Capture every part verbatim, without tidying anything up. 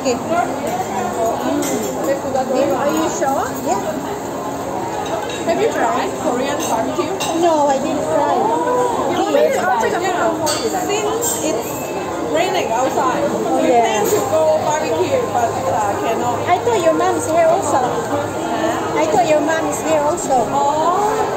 Okay. Are you sure? Yeah. Have you tried Korean barbecue? No, I didn't try. You know, maybe since it's raining outside, Oh, we yeah. plan to go barbecue, but uh, cannot. I thought your mom is here also. I thought your mom is here also. Oh.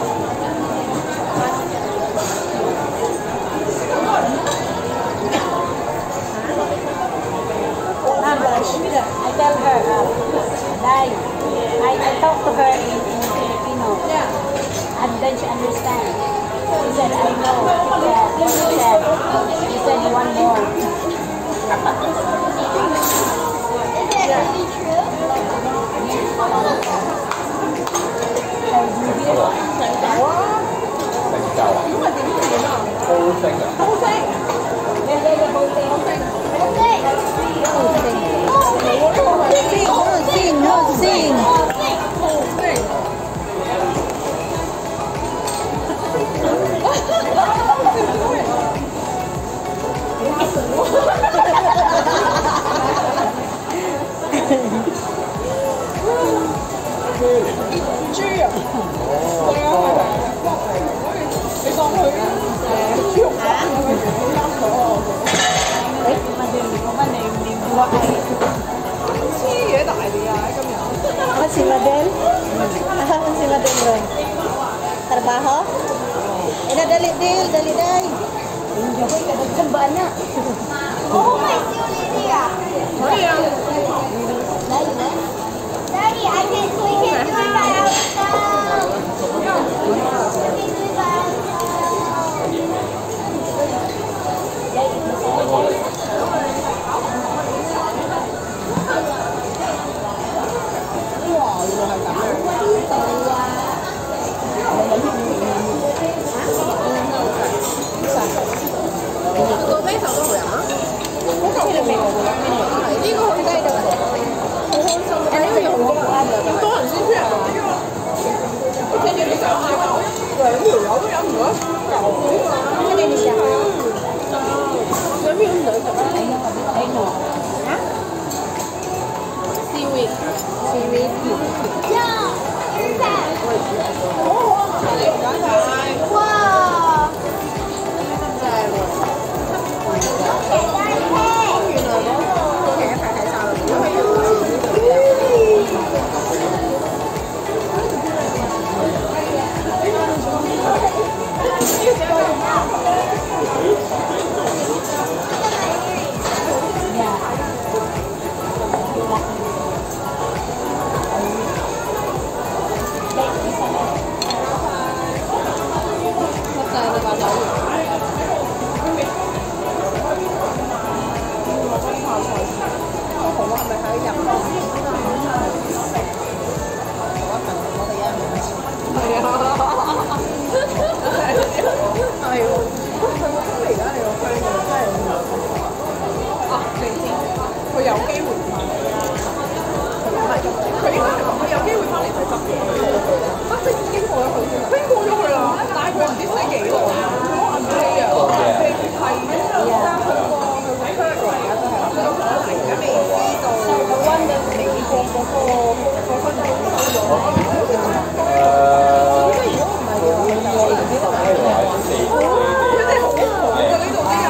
Mom, I tell her, uh, Dai, I, I talked to her in, in Filipino. Yeah. And then she understands. She said, I know. She said, she said, you want more. Si Madel? Si Madel ron. Trabaho? Ina dali dil, dali day. Enjoy ka daghan ba na? Oh my god. Daddy, Daddy, I can we can do it by ourselves. We can do it by 個啤酒都好飲啊！好舊嘅味道㗎啦，呢個好低㗎，好開心啊！因為有好多人，咁多人先出嚟啊！我聽住你想嗌酒，兩條友都飲唔到一嚿㗎嘛！ Ano ni siya? 兩條唔兩嚿啊 I know. Ha? ？Seaweed Seaweed. Yeah. That. 好好啊！你唔該晒。 哇。 正喎！ 給大家。 原來嗰個其實一齊睇晒啦，如果係用字呢度嘅。佢有機會翻嚟啦，唔係佢應該係講佢有機會翻嚟睇執嘢，啊即係已經過咗去先啦，已經過咗去啦，但係佢唔知使幾耐啊，我唔知啊，係係啊，去過去過 Paraguay 啊，都係去到可能而家未知道個溫嘅美國嗰個個分佈點樣，即係如果唔係嘅話，佢哋好紅嘅呢度啲人。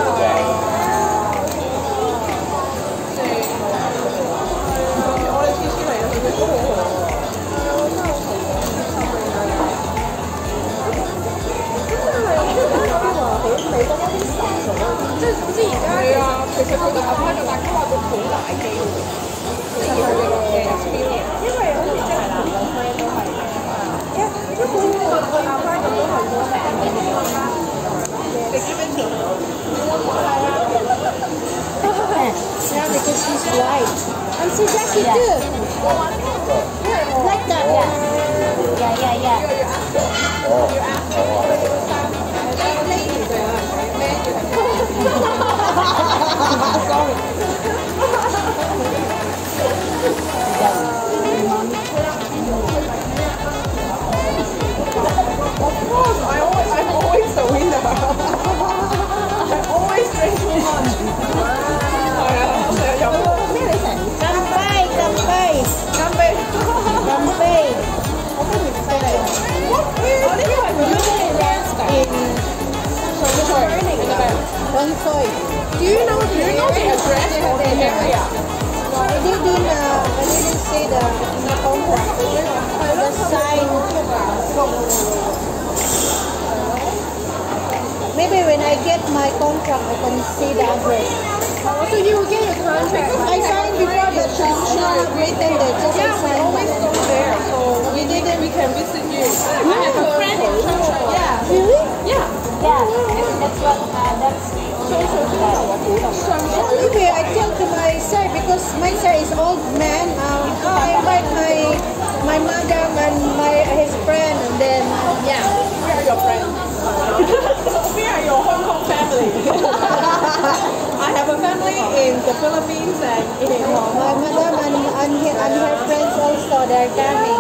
即係總之而家係啊，其實佢都 apply 咗，但係佢話都好大機會，即係佢嘅 experience，因為好似即係男女 friend 都係，一一般個個 apply 咁都係咗，they give it to Yeah, because she's white. And she's Jackie too. Like that, yeah. Yeah, yeah, yeah. Of course, I always, I'm always the winner. I always drink too much. 係啊，我成日飲。 Do you know, do you know the address or the area? No, I didn't, uh, I didn't see the contract. The sign. Maybe when I get my contract, I can see the address. Oh, so you will get your contract. I signed before, but she she not written there. Just Yeah, I we signed. always go there. So we didn't, we can visit you. I have a friend in Church. Yeah. Really? Yeah. Yeah, that's what, uh, that's... Anyway, I tell to my sir because my sir is old man. Um, I invite my my mother and my his friend, and then Yeah. We are your friends. We are your Hong Kong family. I have a family in the Philippines and in Hong my Kong. mother and and, he, and her friends also they're coming.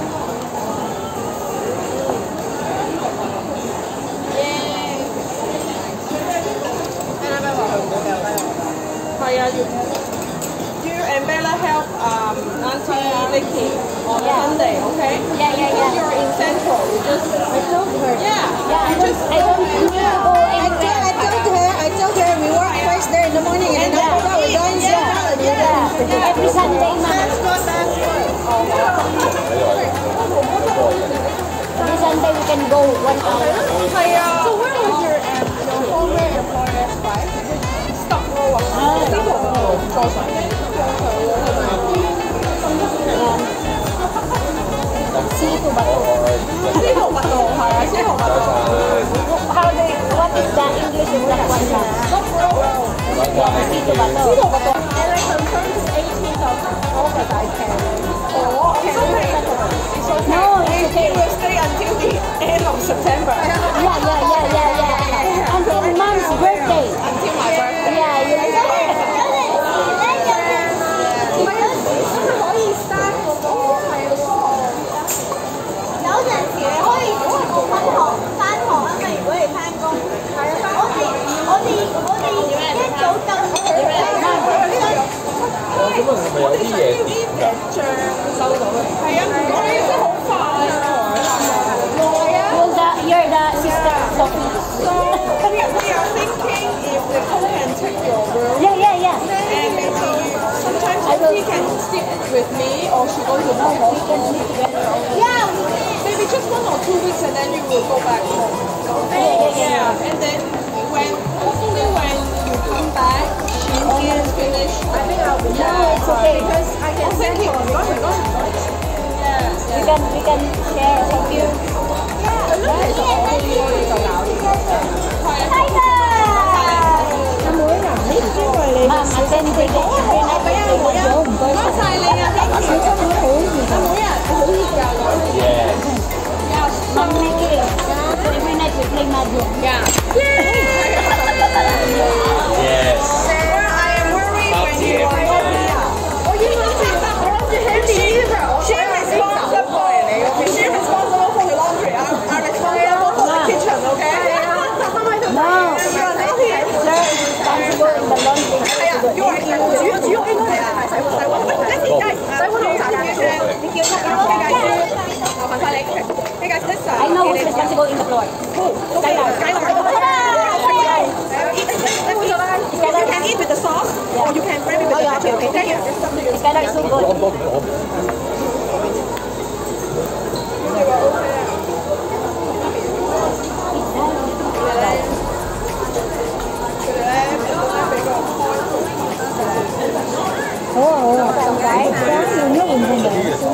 Hi, are you? You and Bella help um, Auntie Nikki on Yeah. Sunday, okay? Yeah, yeah, Because yeah. you're in Central. You just, I told her. yeah. Yeah, I You don't, just I don't need to go I told, anywhere. I told her, I told her we work first there in the morning and then after that we're going Yeah, to yeah. Every Sunday, ma'am. Every Sunday we can go one hour. So where was your um, your former employer, right? Stock roll啊，呢度坐上嘅。 See to ba to? 司徒拔道係啊，司徒拔道。 How do you, what is the English of that one, ma'am? Stock roll。 See to ba to? 司徒拔道。And I confirmed the eighteenth of August I can. Oh, can we make it? It's okay. No, it's okay. We will stay until the end of September. Yeah, yeah, yeah, yeah, yeah. Until mom's birthday. Until my birthday. Yeah, you like that? 可以 start 嗰個係喎。 有陣時你可以如果係冇返學返學啊嘛，如果你返工，係啊，我哋我哋我哋一早就我哋想要啲嘅醬收到嘅。係啊，我哋真係好快啊！係啊。 Well, the, you're the sister Sophie. So we are, we are thinking if the co can take your room. Yeah, yeah, yeah. And maybe sometimes I will- she can stick with me or she goes to my home. Yeah, Maybe just one or two weeks and then you will go back home. yeah, yeah, yeah. And then when hopefully when you come back, she is finished. I think I'll be No, it's okay. Because I can send him. Yeah. We can, we can share with you. 咁其實我可以就搞掂。係啊。 阿妹啊，呢因為你 Ma'am, attend to the every night we play with you. 唔該晒你啊， 小心啲好熱阿妹啊，好熱㗎女。 Ma'am, Nikki. So every night we play mahjong. Yeah. Yes. Sarah, I am worried when you are not here. 我應該係我諗住 Handy 呢個 she responsible 嚟嘅 she responsible for the laundry I I responsible for the kitchen okay No, sir is responsible in the laundry. 係啊要係煮煮肉應該係啊洗碗洗碗一陣間洗碗好曬你叫佢搞嘅麻煩晒你 Hey guys this I know who's responsible in the floor. Skylar. You can eat with the sauce or you can grab it with the ketchup okay thank you Skylar is so good. 好啊好啊，點解？用一換半嚟。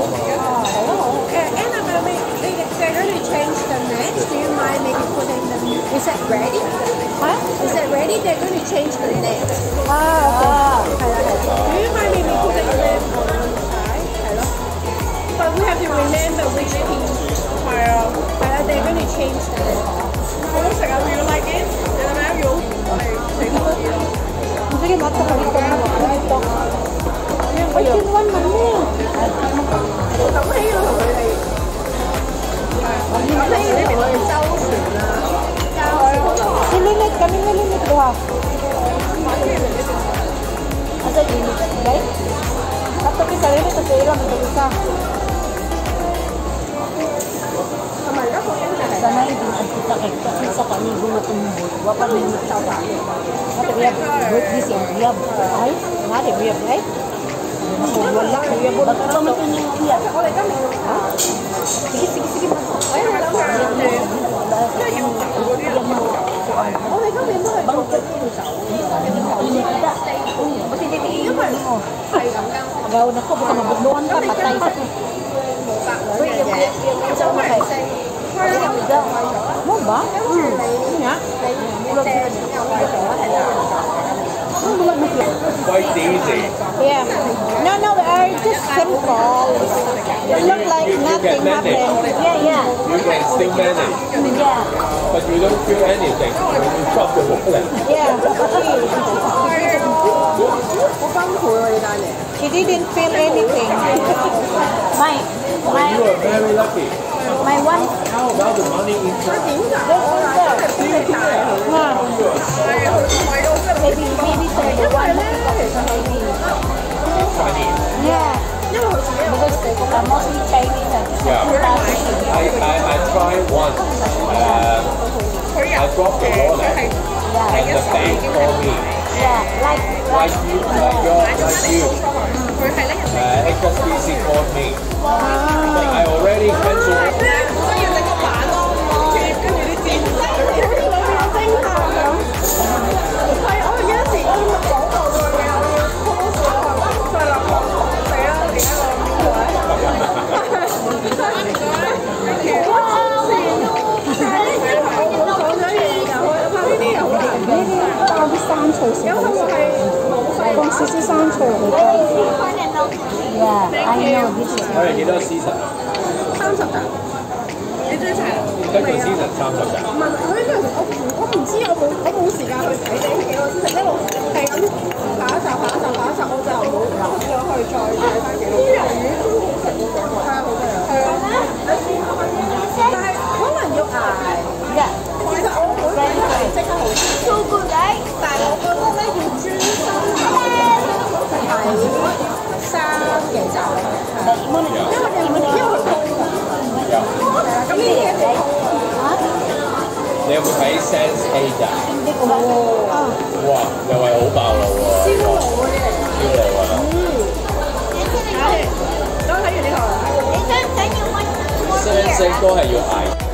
Anna, maybe they're going to change the net. Do you mind maybe putting the is it ready? Huh? Is it ready? They're going to change the net. 啊 Do you mind maybe putting them on one side? 係咯 But we have to remember which piece. 係啊，係啊，they're going to change the net. 好好食啊！Do you like it? 你係咪要我哋食多啲咯？ 唔知點解得佢咁耐呢度。我見溫文咩？ 諗起要同佢哋諗起呢邊我哋周旋啊，交可能 Sililit kami nililit doha. Asa yun? Okay? Ato ki sarili sa sila mo isa. 同埋而家個經濟係 sana hindi kita kay kasi sa kami gulo kung wa pa ni tao ba. At we have good this and we have ay, nga de we have ay. Wala ko yung buta ka mo ni iya. Sige sige sige. Ay, wala mo. Oh, may kami mo. Bangkit ko sa. Ini kita. Basta titiyo pa mo. Agaw na ko baka mabudluan ka patay sa. Sa mga kay. Mo ba? Nga. Quite easy. Yeah. No, no, they are just simple. It look like nothing happened. Yeah, yeah. You can still manage, Yeah. but you don't feel anything when you drop the wallet. Yeah. 好辛苦喎呢單嘢。 She didn't feel anything. My, my, You are very lucky. my one. How about the money inside? 點解我話真係邊係大佢？ Huh. 係啊，佢買到真係 Maybe, maybe so the one. Maybe. Chinese. Yeah. Because uh, mostly Chinese and Yeah. I, I, I tried once. Uh, 佢有 I dropped the 佢 wallet 係 and the bank called me. yeah, like, Like you, like your, like you. 佢係咧人 Uh, H S B C called me. But I already cancelled. 咧需要整個板咯，貼跟住啲箭，跟住裏面有偵探咁。係我有時我講到佢嘅，我要 post 我係再諗我死啦，而家我唔會。 yeah, I know this is. 我哋幾多 season 啊？ 三十集，你追齊啦？ 一個 season 三十集。 唔係，佢呢個我唔我唔知，我冇我冇時間去睇呢幾個先，一路係咁下一集下一集下一集，我就冇冇咗去再睇翻幾多。啲魷魚都好食喎，係啊，好食啊，係啊，但係可能要捱。 Yeah. 其實我好想係即刻好食， So good, right? 但係我覺得咧要專心睇三幾集，因為因為因為佢高㗎， 有。 係啊，咁呢啲嘢就你有冇睇 Sense Eight 啊？哇，又係好爆路喎！ 燒爐嗰啲嚟㗎。 燒爐啊！ 等我睇完呢套啦。 你想唔想要乜？ Sense Eight 都係要捱。